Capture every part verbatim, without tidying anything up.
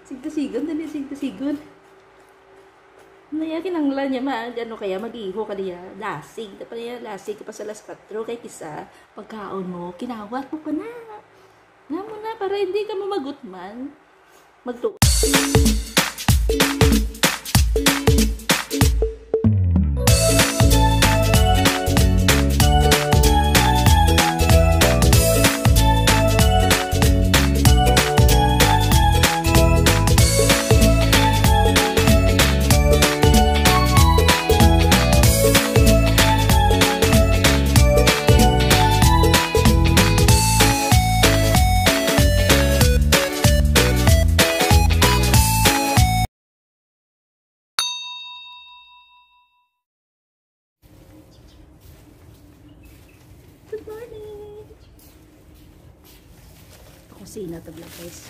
Sigtasigon, dali, sigtasigon. Naya kinanglan niya ma, ano kaya mag-iho ka niya, lasing, ka pa niya, lasing ka pa sa alas kwatro, kay kisa, pagkaon mo, kinawat mo ka na. Nga mo na, para hindi ka mamagutman, magtuon. Good morning! Kusina tabla guys.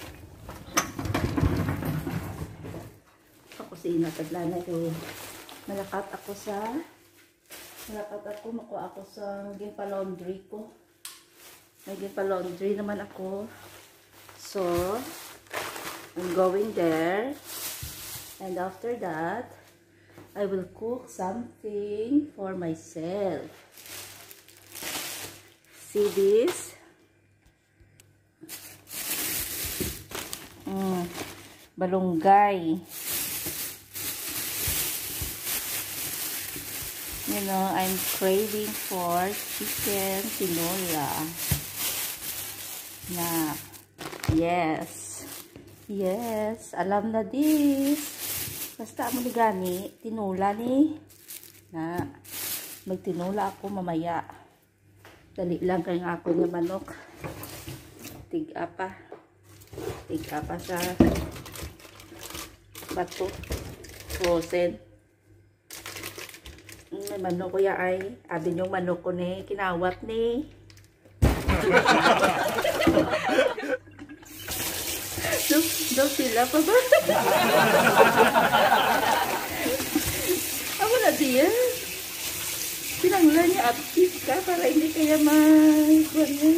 Kusina tabla na ko. Malakat ako sa malakat ako makuha ako sa ginpa laundry ko. May ginpa laundry naman ako. So, I'm going there. And after that, I will cook something for myself. See this? Mm, balunggay. You know, I'm craving for chicken tinola. Na, yes. Yes, alam na this. Basta mo ni gani, tinola ni. Na, magtinola ako mamaya. Dali lang kay nga ako ng manok. Tig-apa. Tig-apa sa bato. Frozen. May manok ko ya ay. Abin yung manok ko ni. Kinawat ni. Daw, daw sila pa ba? Amo na diya. Pinanglan niya active ka para hindi kaya ma-kuhan niya.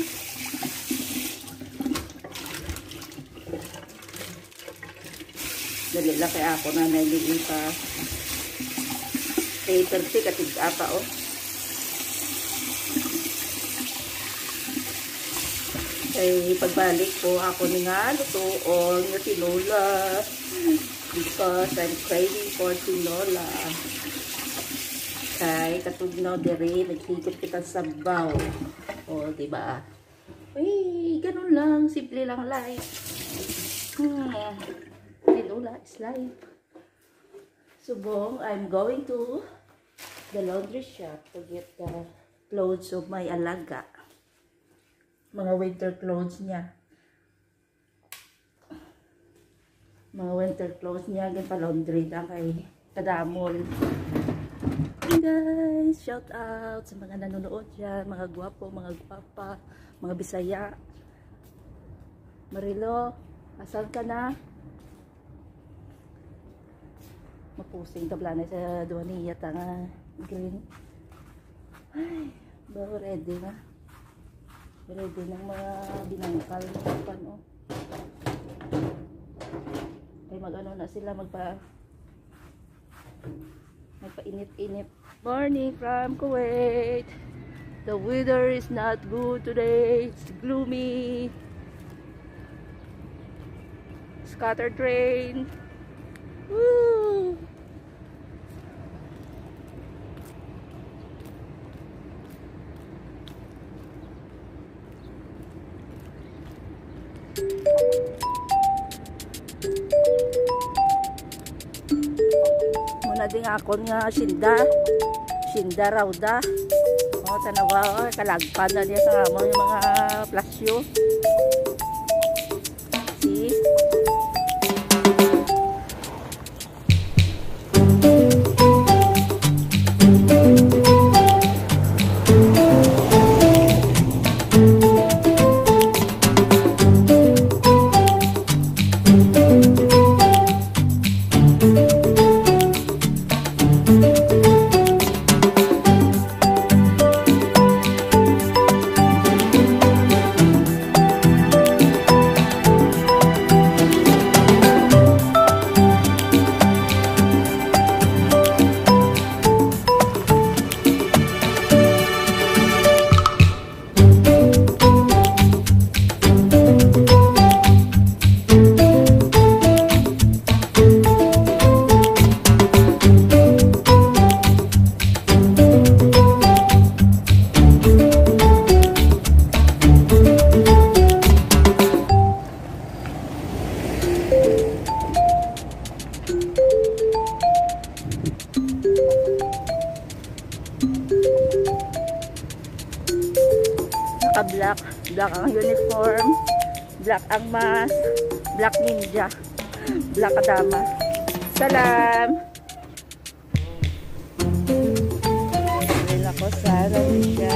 Dali lang kaya ako na naliin pa. Kaya perti katigda pa oh. Kaya pagbalik ko ako ni nga lutoon nga tinola. Because I'm craving for tinola. Kay katugnaw dere nagsikot kita sa baw. O di ba? Eh, ganun lang, simple lang life. Hmm. Tinola is life. Subong, I'm going to the laundry shop to get the clothes of my alaga. Mga winter clothes niya. Mga winter clothes niya, ganun pa laundry lang kay kadamon. Hey guys, shout out sa mga nanonood dyan, mga gwapo, mga gwapa, mga Bisaya. Marilo, asan ka na? Mapusing tabla na sa duwa niya tanga green. Ay, bago ready na. Ready ng mga binangkal na pano. Ay mag-ano na sila, magpa magpainit-init. Morning from Kuwait. The weather is not good today. It's gloomy. Scattered rain. Woo! Muna din ako nga sinda. Sinda raw da. O, tanawa, kalagpan na niya sa amon yung mga plasyo. See? Black ang uniform. Black ang mask. Black ninja. Black kadama. Salam! Rin ako sa Malaysia.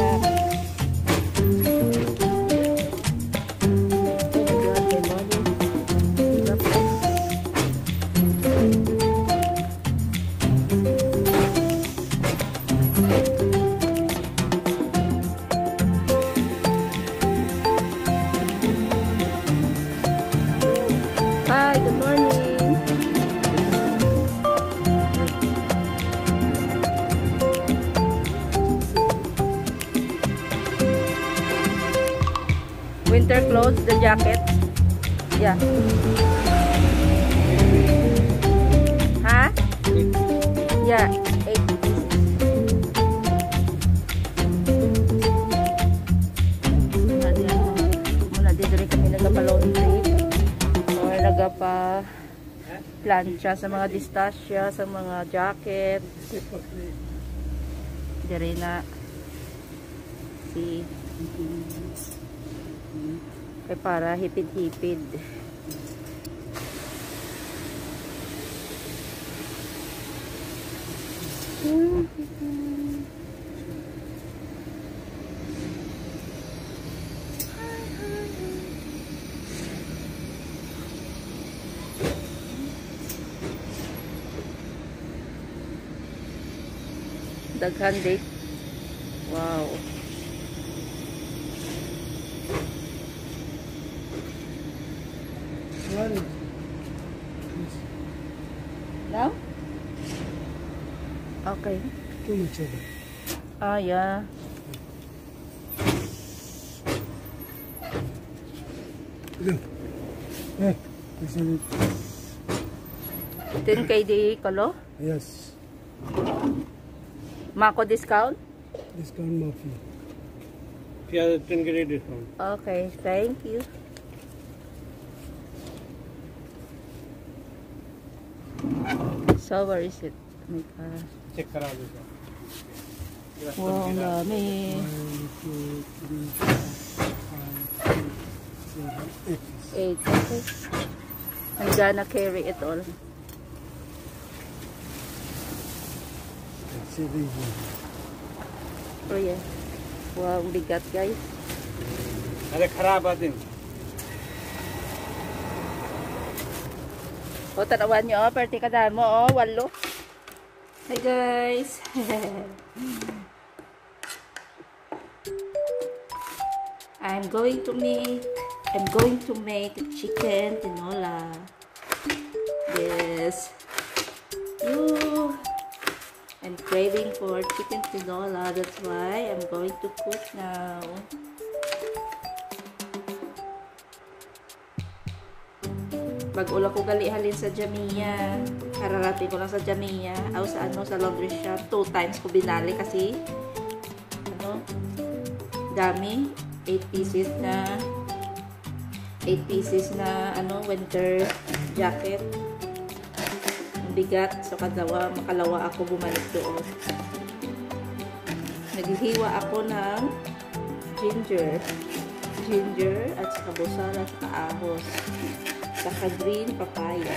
Hi, good morning. Winter clothes, the jacket. Yeah. Huh? Yeah, eight pieces. Muna din, muna din rin kami nagpa-laundry. Pa plancha sa mga distasya, sa mga jacket. Dari na si kay para hipid-hipid. Daghan day. Wow. Now? Okay. Too much of it. Ah, yeah. Look. Hey, listen. ten K di kalo? Yes. Mako discount? Discount Murphy. Yeah, ten K discount. Okay, thank you. So, where is it? My God. Check kara low. Wow, ang dami. One, two, three, four, five, six, seven, eight. Eight. Okay. I'm gonna carry it all. Seven. Oh yeah. Wow, ang bigat guys. अरे खराब आते हैं. O, tanawan nyo, oh, perti ka mo, oh, walo. Hi guys. I'm going to make, I'm going to make chicken tinola. Yes. You. I'm craving for chicken tinola. That's why I'm going to cook now. Mag-ula ko gali halin sa Jamia. Kararating ko lang sa Jamia. O sa ano, sa laundry shop. Two times ko binali kasi ano, dami. Eight pieces na eight pieces na ano, winter jacket. Bigat, so kadawa, makalawa ako bumalik doon. Naghihiwa ako ng ginger ginger at saka busara at saka ahos saka green papaya.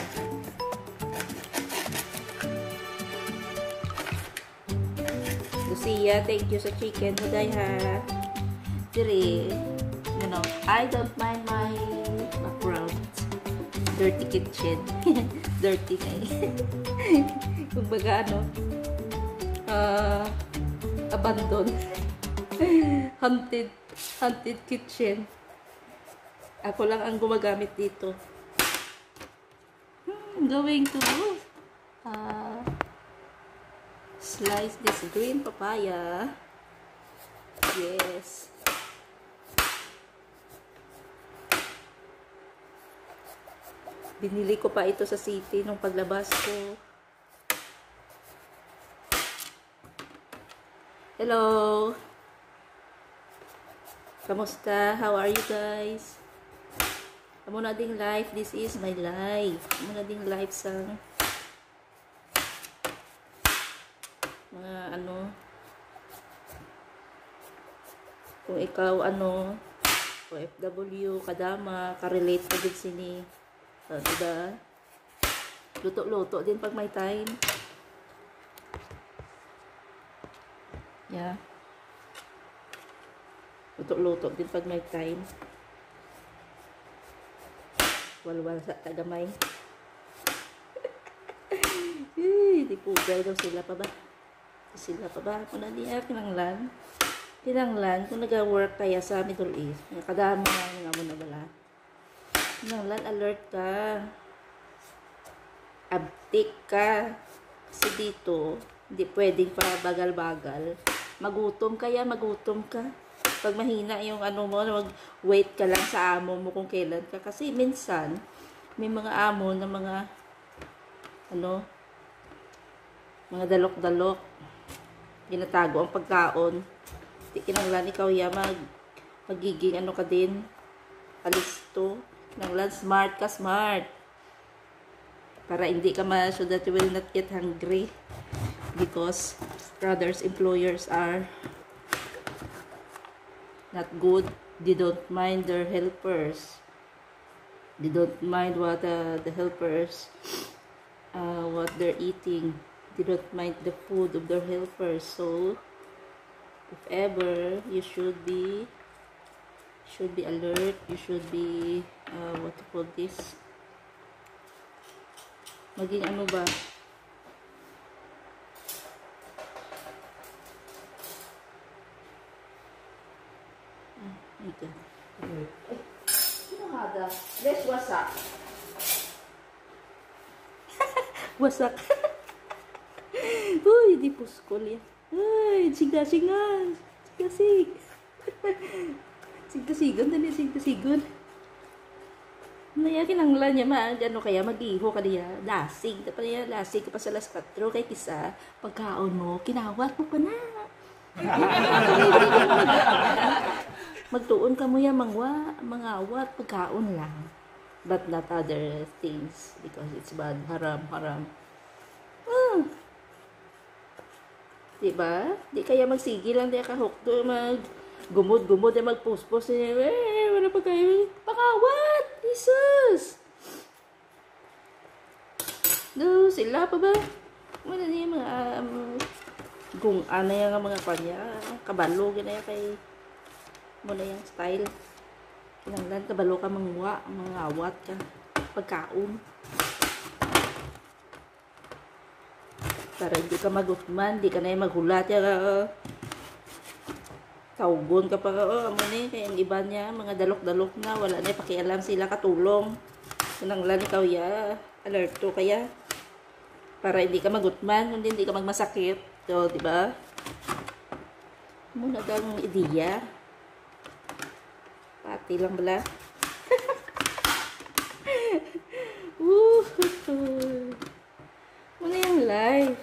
Lucia, thank you sa chicken huday ha. Dire, you know, I don't mind my background. Dirty kitchen. Dirty na eh. Kumbaga ano, uh, abandon. Haunted. Haunted kitchen. Ako lang ang gumagamit dito. Hmm, going to uh, slice this green papaya. Yes. Binili ko pa ito sa city nung paglabas ko. Hello! Kamusta? How are you guys? Amo na ding live. This is my life. Amo na ding live sa mga ano, kung ikaw ano, O F W, kadama, karelate pa din sini. So, diba? Luto-luto din pag may time. Yeah. Luto-luto din pag may time. Walwal sa tagamay. Eh, di pugay daw sila pa ba? Sila pa ba? Kung na niya, kinanglan. Kinanglan, kung nag-work kaya sa Middle East, kadama nga mo na bala. Kinanglan, alert ka. Abtik ka. Kasi dito, hindi pwedeng pa bagal-bagal. Magutom kaya, magutom ka. Pag mahina yung ano mo, mag-wait ka lang sa amo mo kung kailan ka. Kasi minsan, may mga amo na mga, ano, mga dalok-dalok. Ginatago ang pagkaon. Kinanglan, ikaw ya, mag, magiging ano ka din, alisto. Kinanglan, smart ka, smart. Para hindi ka ma, so that you will not get hungry. Because brothers, employers are not good. They don't mind their helpers. They don't mind what uh, the helpers, uh, what they're eating. They don't mind the food of their helpers. So, if ever, you should be, should be alert. You should be, uh, what to call this? Maging ano ba? Ika. Ay, ano hada? Let's wasak. Wasak. Uy, di puskol yan. Ay, siga-sigan. Siga-sig. Sigasigon, dali sigasigon. Naya kinanglan niya ma, ano kaya mag-iho ka niya, lasig, pa niya, lasig ka pa sa las patro, kay kisa, pagkaon mo, kinawat mo pa na. Magtuon ka mo yan, mangwa, mangawat, pagkaon lang. But not other things, because it's bad, haram, haram. Ah. Diba? Di kaya magsigi lang, di ka hukto, mag gumod-gumod, di magpuspos, eh, wala pa kayo, pangawat, Jesus! No, sila pa ba? Wala niya mga, um, kung ano yung mga kanya, kabalo, gina kay, muna yung style. Kinanglan, kabalo ka mangwa, mangawat ka, pagkaon. Para hindi ka magutman, hindi ka na yung maghulat. Uh, Kaugon ka pa, oh, amo ni, kaya yung iba niya, mga dalok-dalok na, wala na, pakialam sila katulong. Kinanglan, ikaw ya, alerto kaya. Para hindi ka magutman, hindi, hindi ka magmasakit. So, di ba? Muna daw ng ideya. Pati lang bala. Woo! Muna yung life.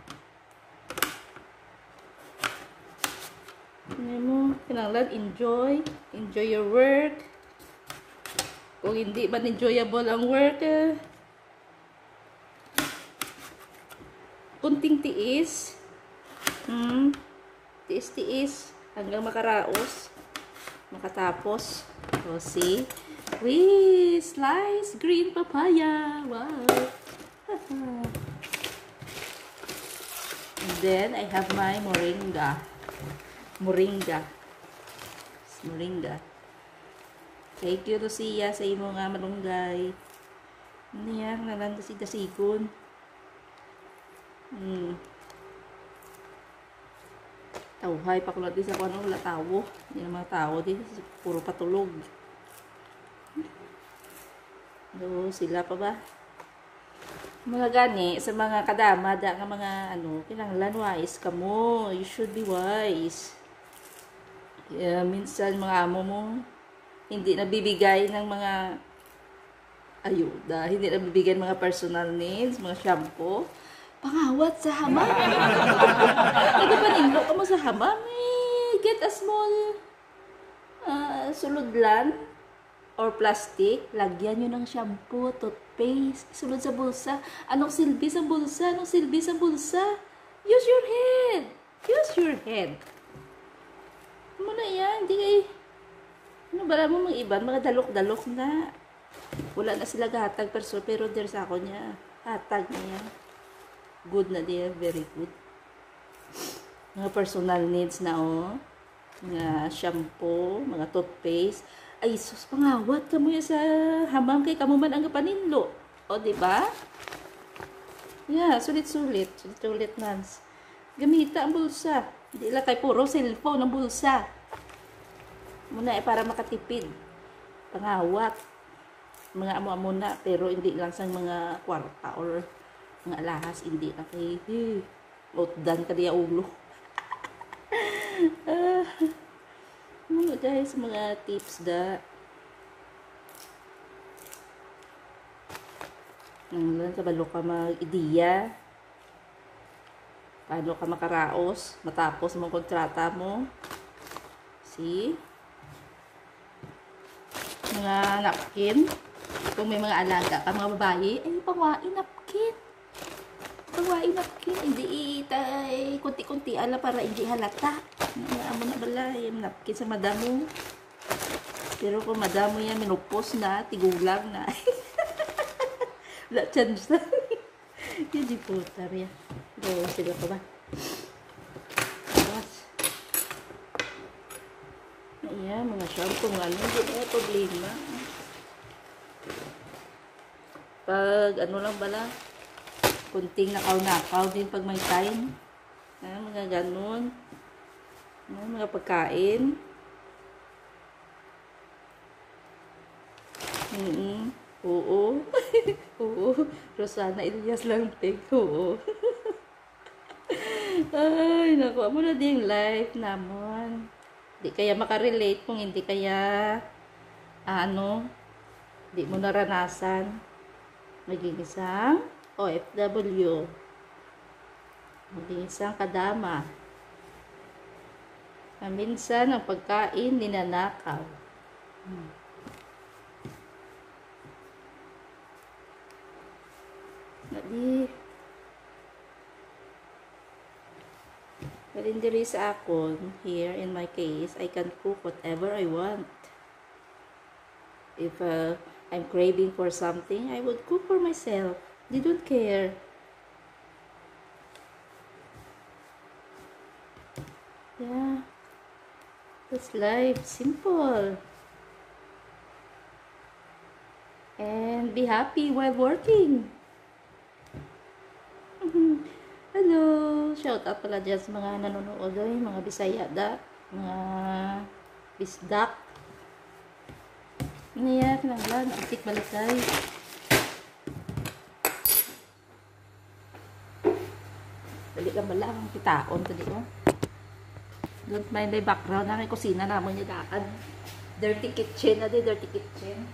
Ano mo, kinanglan, enjoy. Enjoy your work. Kung hindi man enjoyable ang work, eh, kunting tiis. Hmm. Tiis-tiis. Hanggang makaraos. Makatapos. O, see? Wee! Slice green papaya. Wow! And then, I have my moringa. Moringa. Moringa. Thank you, Lucia, sa imo nga malunggay. Ano yan? Nalang dasig-dasikon. Hmm. Tawhay pa ko lang din sa kung anong wala tawo. Hindi na mga tawo din. Puro patulog. So, sila pa ba? Mga gani, sa mga kadama, da nga mga ano, kinanglan wise ka mo. You should be wise. Yeah, minsan mga amo mo, hindi nabibigay ng mga ayuda. Hindi nabibigay ng mga personal needs, mga shampoo. Pangawat sa hamam. Nagapaninglo ka mo sa hamam. Eh, get a small uh, suludlan or plastic. Lagyan nyo ng shampoo, toothpaste. Sulod sa bulsa. Anong silbi sa bulsa? Anong silbi sa bulsa? Use your head. Use your head. Muna yan. Hindi kayo. Ano ba mo mga iban? Mga dalok-dalok na. Wala na sila gahatag perso, pero der sa ako niya. Hatag niya. Good na dia, very good. Mga personal needs na oh. Mga shampoo, mga toothpaste. Ay, sus, pangawat ka mo yan sa hamam kay kamuman ang paninlo. O, di ba? Yeah, sulit-sulit. Sulit-sulit nans. Gamita ang bulsa. Hindi lang kay puro cellphone ang bulsa. Muna eh, para makatipid. Pangawat. Mga amo-amo na, pero hindi lang sa mga kwarta or mga alahas, hindi na kay, eh, outdan ka diya ulo. uh, mga guys, mga tips da. Nang kabalo ka mag-ideya. Paano ka makaraos, matapos mong kontrata mo. See? Mga napkin. Kung may mga alaga ka, mga babae, ay, pangwain napkin. Pangwain napkin. Hindi itay, kunti-kunti ala para hindi halata. Amo na bala, yung napkin sa madamo. Pero kung madamo yan, minupos na, tigulang na. Wala chance na. Yung di putar yan. Oo, sila pa ba? Tapos, ayan, mga shampoo nga yun. Hindi na problema. Pag ano lang bala, kunting nakaw-nakaw din pag may time. Ah, mga ganun. Ah, mga pagkain. Mm -mm. Oo. Oo. Rosana Elias lang tig. Oo. Ay, nakuha mo na din life naman. Hindi kaya makarelate kung hindi kaya ano, hindi mo naranasan. Maging isang O F W. Maging isang kadama. Minsan ang pagkain ninanakaw. Hmm. Nadi. But in the sa akon, here in my case, I can cook whatever I want. If uh, I'm craving for something, I would cook for myself. They don't care. Yeah. That's life. Simple. And be happy while working. Hello. Shout out pala dyan sa mga nanonood ay, mga Bisaya da, mga Bisdak. Niya, kinanglan, akit balisay. Dali lang bala, ang kitaon tadi mo. Don't mind my background, na may kusina naman yung daan. Dirty kitchen na di, dirty kitchen.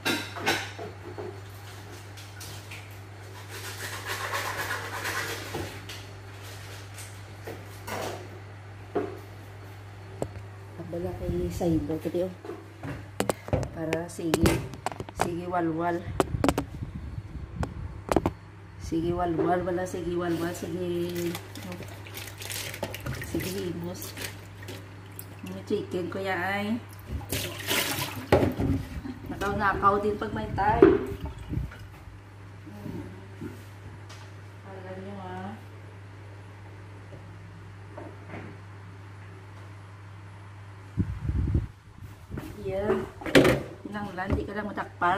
Bala kay Saibo tadi oh. Para sige, sige walwal. Sige walwal, wala sige walwal, sige sige himos. Yung chicken ko ya ay nakaw-nakaw din pag may time. Hmm. Alam nyo ah. Yeah. Nang lang, di ka lang matakpan.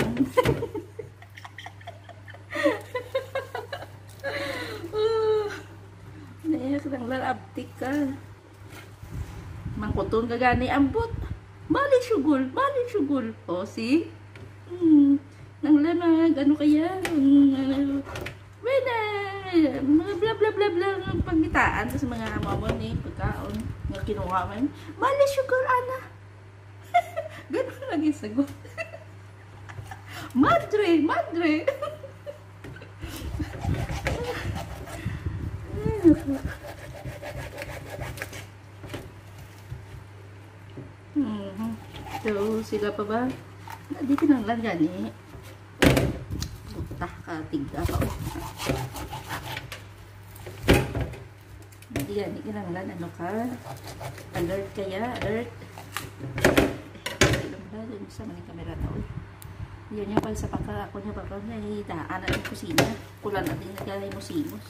uh, Naiyak nang lang, abtik ka. Mangkuton ka gani, ambot. Bali syugol, bali syugol. O, see? Hmm. Nang lang, ano kaya? Uh, Wena, mga bla bla bla bla pagkitaan sa mga mamon ni pagkaon. Nga kinuha man. Bali syugol, ana. Ganun lagi sagot. Madre, madre. hmm. So, sila pa ba? Di kinanglan gani. Butah ka, tigda ka. Di gani kinanglan, ano ka? Alert kaya, alert. Yun sa maning kamera na uy. Yun niya pala sa pagka ako niya background niya. Hitaan na yung kusina. Kulang natin naglalay mo simos.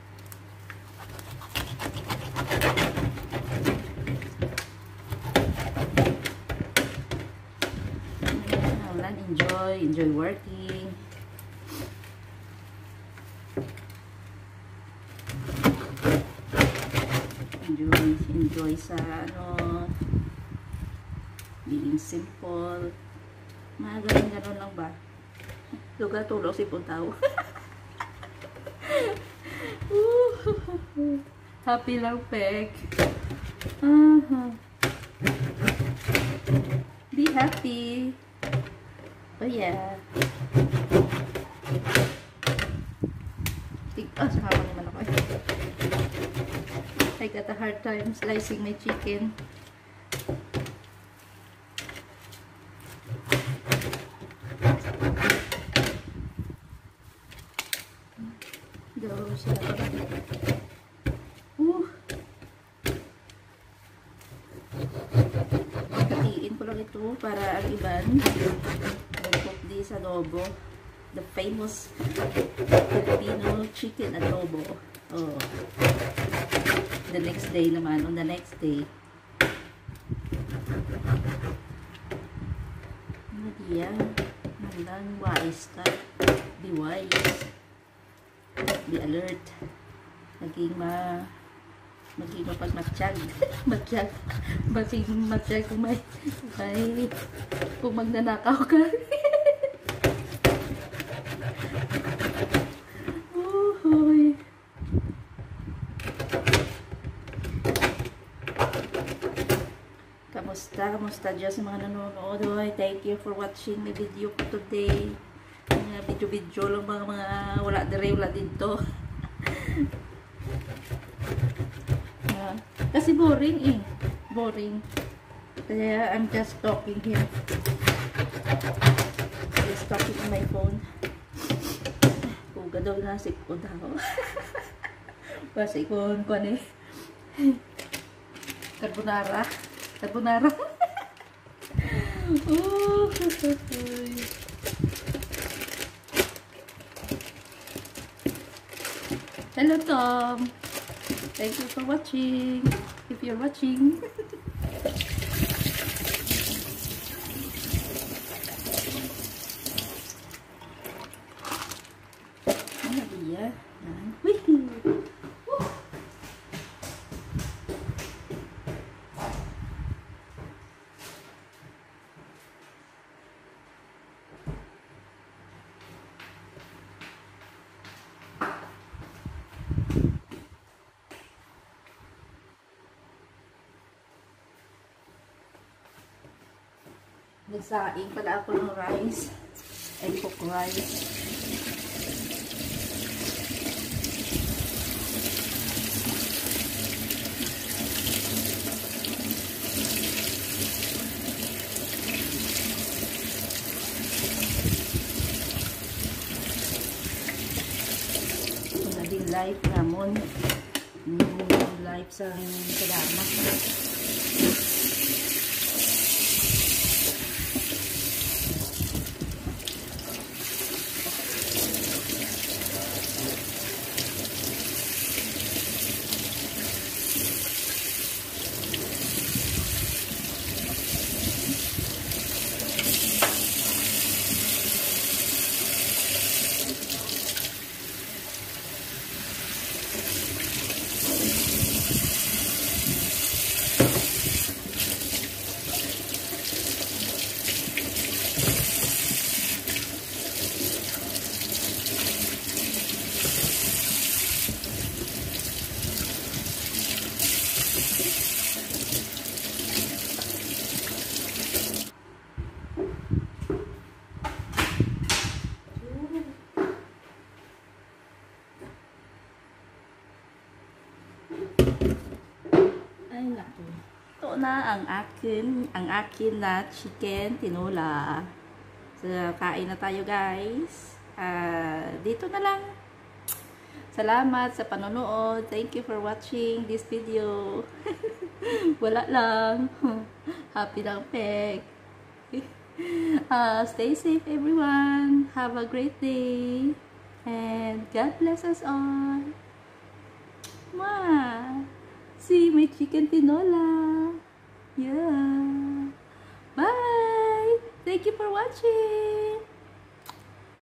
Ayan, enjoy. Enjoy working. Enjoy. Enjoy sa ano. Being simple. Mga ganun-ganun lang ba? Lugar tulog si Puntaw. Happy lang, Pek. Uh -huh. Be happy. Oh yeah. Tig ah, sama naman ako. I got a hard time slicing my chicken. Uh. Katiin ko lang ito para ang iban mag-cook di sa adobo. The famous Filipino chicken adobo. Oh. The next day naman, on the next day. Ano diya? Nandang wise ka. Be wise. Be alert. Naging ma maging mapagmatsyag. Matsyag. Maging matsyag kung may may kung magnanakaw ka. Uhoy. Kamusta? Kamusta dyan sa mga nanonood? Oy, thank you for watching my video ko today. Mga video-video lang mga mga wala dire, wala dito. uh, kasi boring eh. Boring. Kaya I'm just talking here. Just talking on my phone. Kuga daw na si Kuda ko. Basta ikon ko ni carbonara. Carbonara. Oh, hello Tom. Thank you for watching. If you're watching. Ano dia? Wih. Nagsaing pala ako ng rice. Egg cook rice. Ito na din live namon. Live sa kadama. Ito na ang akin, ang akin na chicken tinola. So, kain na tayo guys. Uh, dito na lang. Salamat sa panonood. Thank you for watching this video. Wala lang. Happy lang, Peg. Uh, stay safe, everyone. Have a great day. And God bless us all. Ma, see, may chicken tinola. Yeah. Bye. Thank you for watching.